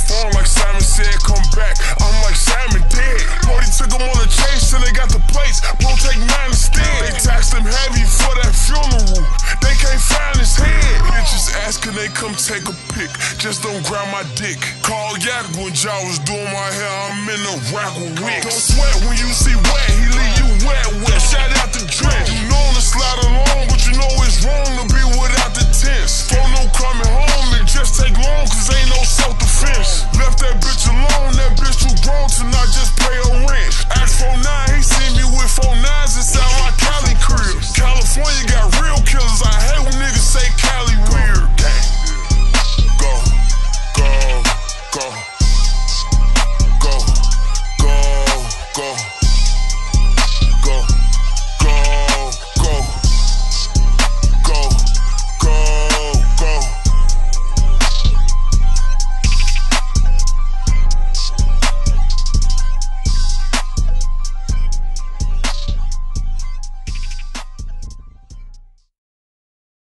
phone like Simon said, come back. I'm like Simon dead. Brody took him on a chase till they got the plates. Bro, take 9 instead. They taxed him heavy for that funeral. They can't find his head. Bitches asking they come take a pic. Just don't grab my dick. Call Yak when Jaw was doing my hair. I'm in the rack with wicks. Don't sweat when you see wet. He leave you wet. Shout out to Drench. You know to slide along